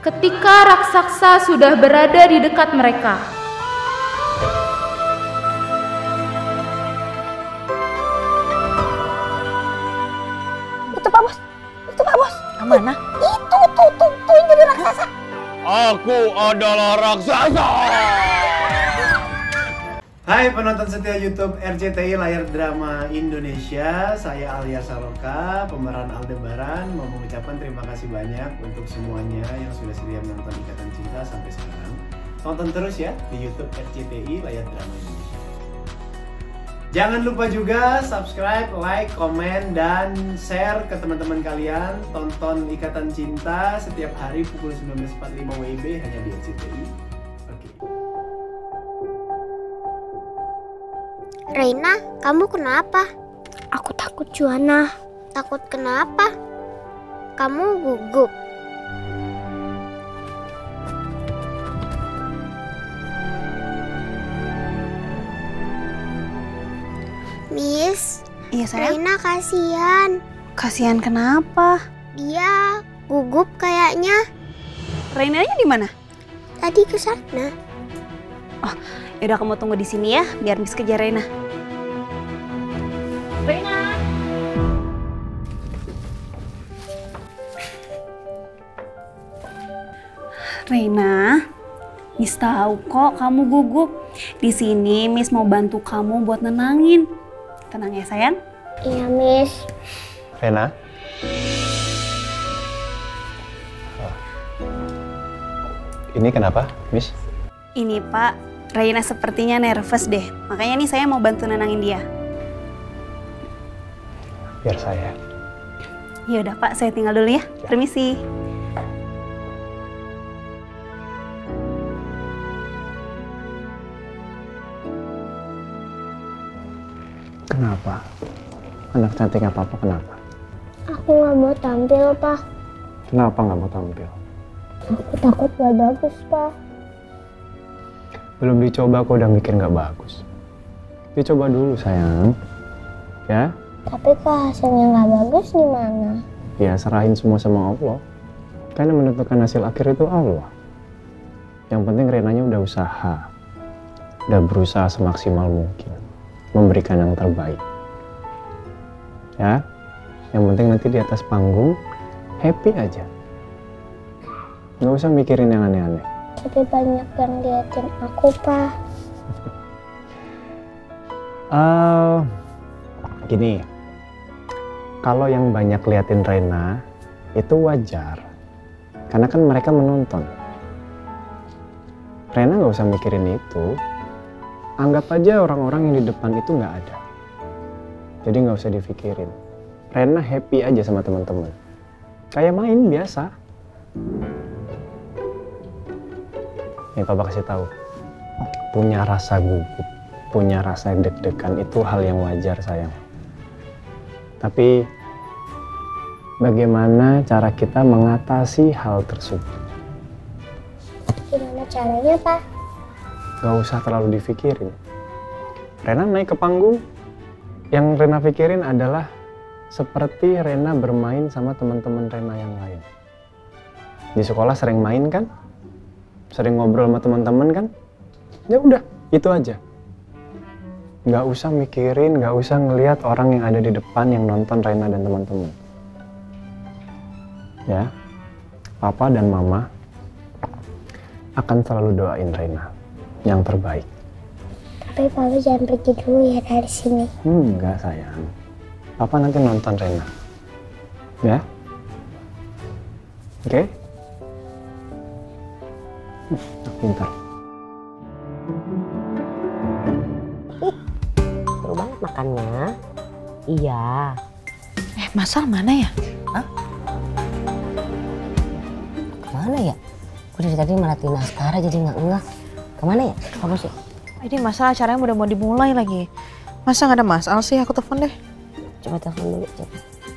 ketika raksasa sudah berada di dekat mereka. Itu Pak Bos, Mana? Itu yang jadi raksasa. Aku adalah raksasa. Hai penonton setia YouTube RCTI Layar Drama Indonesia, saya Alia Saloka, pemeran Aldebaran, mau mengucapkan terima kasih banyak untuk semuanya yang sudah setia menonton Ikatan Cinta sampai sekarang. Tonton terus ya di YouTube RCTI Layar Drama Indonesia. Jangan lupa juga subscribe, like, komen, dan share ke teman-teman kalian. Tonton Ikatan Cinta setiap hari pukul 19.45 WIB hanya di RCTI. Reina, kamu kenapa? Aku takut, Juana. Takut kenapa? Kamu gugup. Miss, Iya sayang. Reina kasihan. Kasihan kenapa? Dia gugup kayaknya. Reinanya di mana? Tadi ke sana. Oh, yaudah kamu tunggu di sini ya, biar Miss kejar Reina. Reina. Reina, Miss tahu kok kamu gugup. Di sini Miss mau bantu kamu buat nenangin. Tenang ya sayang. Iya, Miss. Rena. Ini kenapa, Miss? Ini Pak, Reina sepertinya nervous deh. Makanya nih saya mau bantu nenangin dia. Biar saya. Ya udah Pak, saya tinggal dulu ya. Permisi. Kenapa? Anak cantiknya Papa kenapa? Aku nggak mau tampil, Pak. Kenapa nggak mau tampil? Aku takut gak bagus, Pak. Belum dicoba kok udah mikir nggak bagus. Dicoba dulu sayang. Ya? Tapi kalau hasilnya nggak bagus gimana? Ya serahin semua sama Allah. Karena menentukan hasil akhir itu Allah. Yang penting Renanya udah usaha. Udah berusaha semaksimal mungkin. Memberikan yang terbaik. Ya? Yang penting nanti di atas panggung happy aja. Nggak usah mikirin yang aneh-aneh. Tapi banyak yang liatin aku, Pak. Gini, kalau yang banyak liatin Rena itu wajar, karena kan mereka menonton. Rena nggak usah mikirin itu, anggap aja orang-orang yang di depan itu nggak ada. Jadi nggak usah dipikirin. Rena happy aja sama teman-teman, kayak main biasa. Nih Papa kasih tahu, punya rasa gugup, punya rasa deg-degan itu hal yang wajar sayang. Tapi bagaimana cara kita mengatasi hal tersebut? Gimana caranya, Pak? Gak usah terlalu dipikirin. Rena naik ke panggung, yang Rena pikirin adalah seperti Rena bermain sama teman-teman Rena yang lain. Di sekolah sering main kan? Sering ngobrol sama teman-teman kan? Ya udah, itu aja. Nggak usah mikirin, nggak usah ngelihat orang yang ada di depan yang nonton Rena dan teman-teman. Ya, Papa dan Mama akan selalu doain Rena yang terbaik. Tapi Papa jangan pergi dulu ya dari sini. Enggak sayang, Papa nanti nonton Rena. Ya, oke? Pintar. Seru banget makannya. Iya. Masal mana ya? Hah? Kemana ya? Gue dari tadi merhatiin Askara jadi nggak ngeh. Kemana ya? Apa sih? Ini Masal acaranya udah mau dimulai lagi. Masa nggak ada Masal sih? Aku telepon deh. Coba telepon dulu. Coba.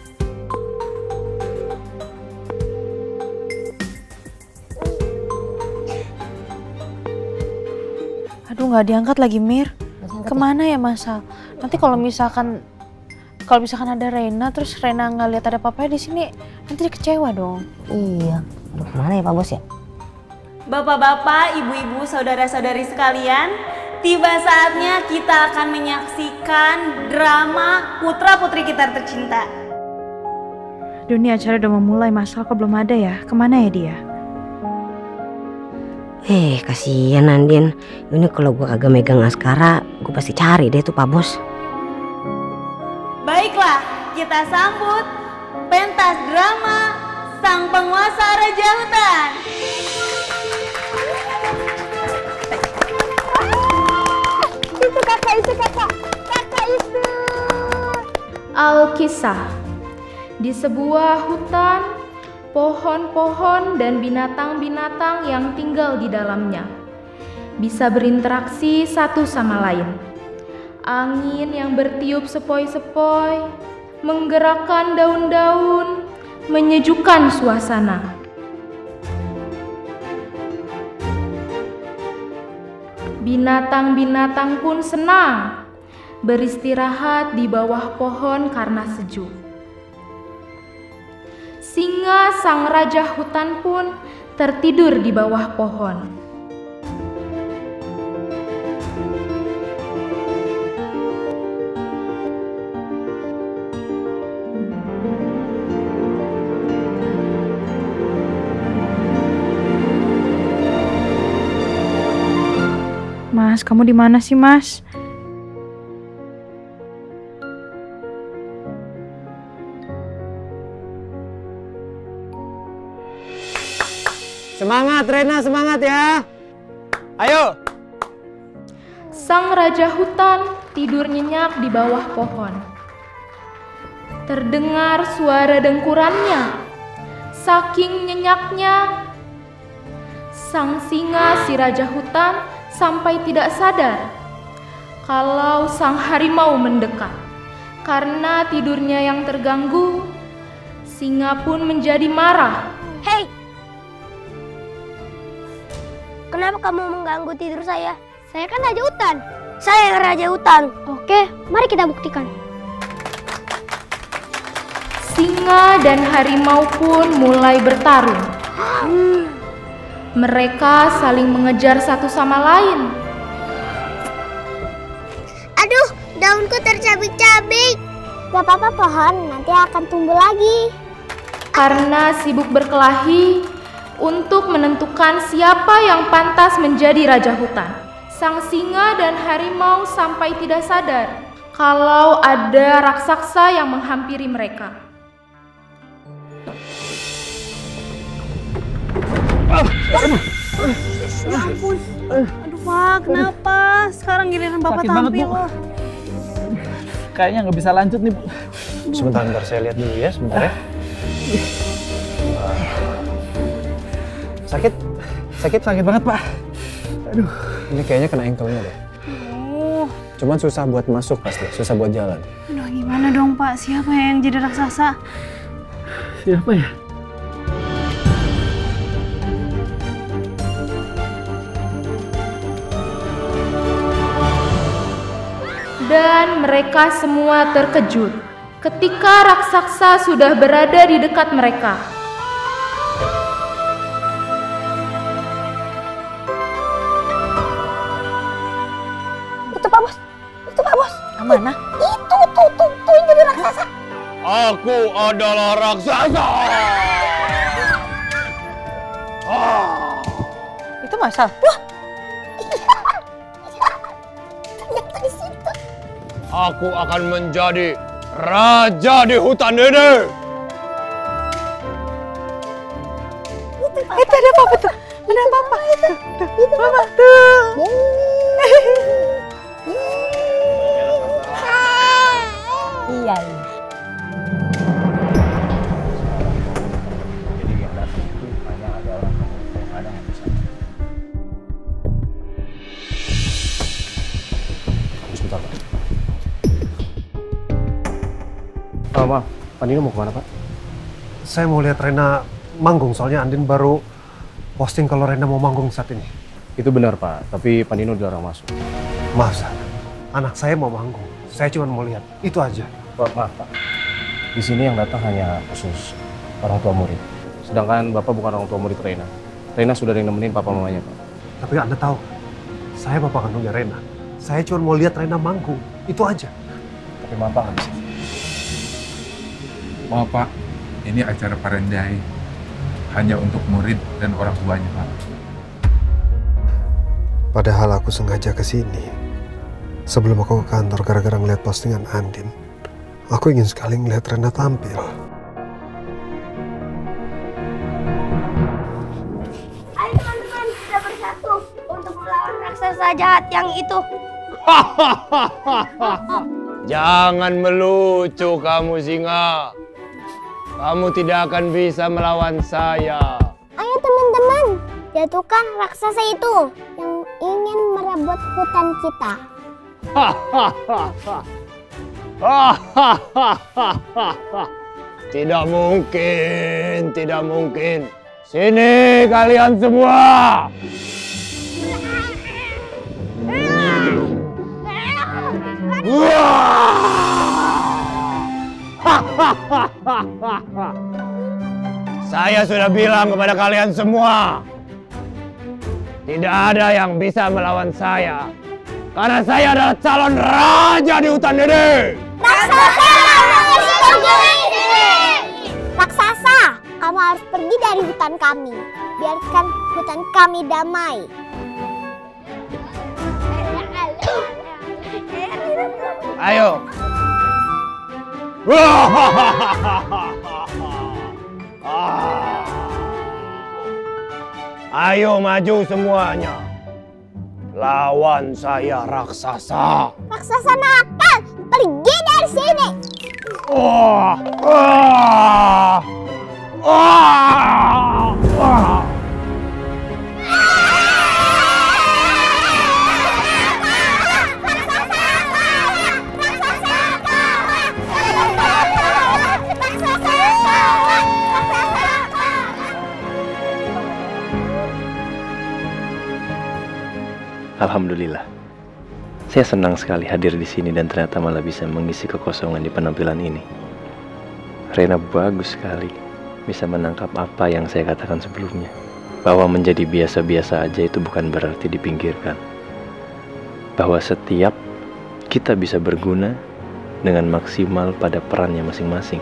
Aduh nggak diangkat lagi Mir. Kemana ya Masal? Nanti kalau misalkan ada Reina terus Reina nggak lihat ada papanya di sini, nanti dia kecewa dong. Iya. Aduh kemana ya Pak Bos ya? Bapak-bapak, ibu-ibu, saudara-saudari sekalian, tiba saatnya kita akan menyaksikan drama putra-putri kita tercinta. Dunia acara udah mau mulai, Mas Al kok belum ada ya? Kemana ya dia? Kasihan Andin. Ini kalau gue kagak megang Askara, gue pasti cari deh tuh Pak Bos. Baiklah, kita sambut pentas drama Sang Penguasa Raja Hutan. Itu kakak itu. Alkisah. Di sebuah hutan, pohon-pohon dan binatang-binatang yang tinggal di dalamnya bisa berinteraksi satu sama lain. Angin yang bertiup sepoi-sepoi menggerakkan daun-daun, menyejukkan suasana. Binatang-binatang pun senang beristirahat di bawah pohon karena sejuk. Singa sang raja hutan pun tertidur di bawah pohon. Mas, kamu di mana sih, Mas? Semangat Rena, semangat ya. Ayo. Sang raja hutan tidur nyenyak di bawah pohon. Terdengar suara dengkurannya. Saking nyenyaknya, sang singa si raja hutan sampai tidak sadar kalau sang harimau mendekat. Karena tidurnya yang terganggu, singa pun menjadi marah. Hei, kenapa kamu mengganggu tidur saya? Saya kan raja hutan. Saya raja hutan. Oke, mari kita buktikan. Singa dan harimau pun mulai bertarung. Mereka saling mengejar satu sama lain. Aduh, daunku tercabik-cabik. Gak apa-apa pohon, nanti akan tumbuh lagi. Karena sibuk berkelahi untuk menentukan siapa yang pantas menjadi raja hutan, sang singa dan harimau sampai tidak sadar kalau ada raksasa yang menghampiri mereka. Ya ampun. Aduh Pak, kenapa? Sekarang giliran Bapak Sakit banget, tampil Bu. loh. Kayaknya nggak bisa lanjut nih, Bu. Sebentar, saya lihat dulu ya, sebentar ya. Sakit banget, Pak. Aduh. Ini kayaknya kena ankle-nya deh. Oh, Cuman susah buat masuk pasti, susah buat jalan. aduh gimana dong Pak? Siapa yang jadi raksasa? Siapa ya? Dan mereka semua terkejut ketika raksasa sudah berada di dekat mereka. Itu Pak Bos. Itu Pak Bos. Mana? Itu tuh yang jadi raksasa. Aku adalah raksasa. Itu Masal. Ternyata di situ. Aku akan menjadi raja di hutan ini. Itu ada apa tuh? Ada apa? Itu Apa tuh? Iya. Sebentar, Pak. Maaf, Pak Nino mau kemana, Pak? Saya mau lihat Rena manggung, soalnya Andin baru posting kalau Rena mau manggung saat ini. Itu benar, Pak, tapi Pak Nino dilarang masuk. Maaf, Sar. Anak saya mau manggung. Saya cuma mau lihat, itu aja. Pak, maaf, Pak. Di sini yang datang hanya khusus orang tua murid. Sedangkan Bapak bukan orang tua murid Rena. Rena sudah ada yang nemenin papa mamanya, Pak. Tapi Anda tahu, saya bapak kandungnya Rena. Saya cuma mau lihat Rena manggung, itu aja. Tapi Papa nggak bisa. Oh Pak, ini acara Parendai. Hanya untuk murid dan orang tuanya, Pak. Padahal aku sengaja ke sini. Sebelum aku ke kantor gara-gara ngeliat postingan Andin. Aku ingin sekali ngeliat Rena tampil. Ayo teman-teman, kita bersatu untuk melawan raksasa jahat yang itu. Jangan melucu kamu singa. Kamu tidak akan bisa melawan saya. Ayo teman-teman, jatuhkan raksasa itu yang ingin merebut hutan kita. Tidak mungkin, tidak mungkin. Sini kalian semua. Saya sudah bilang kepada kalian semua, tidak ada yang bisa melawan saya. Karena saya adalah calon raja di hutan ini. Raksasa, raksasa, kamu harus pergi dari hutan kami. Biarkan hutan kami damai. Ayo. Ayo maju semuanya. Lawan saya raksasa. Raksasa nakal, pergi dari sini. Alhamdulillah, saya senang sekali hadir di sini dan ternyata malah bisa mengisi kekosongan di penampilan ini. Rena bagus sekali, bisa menangkap apa yang saya katakan sebelumnya, bahwa menjadi biasa-biasa aja itu bukan berarti dipinggirkan, bahwa setiap kita bisa berguna dengan maksimal pada perannya masing-masing.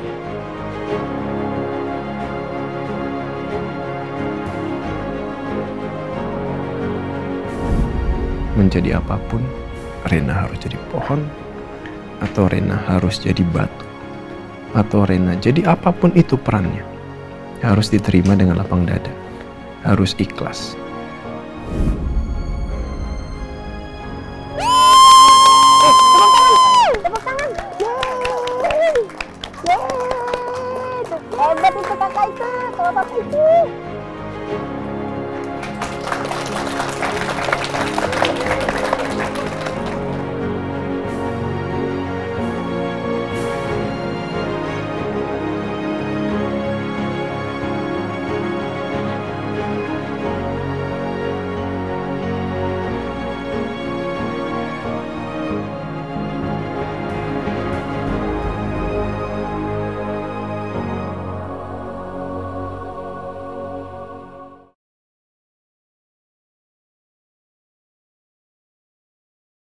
Menjadi apapun, Rena harus jadi pohon, atau Rena harus jadi batu, atau Rena jadi apapun itu perannya, harus diterima dengan lapang dada, harus ikhlas. Tepuk tangan. Hebat itu kakak itu, kalau bapak itu.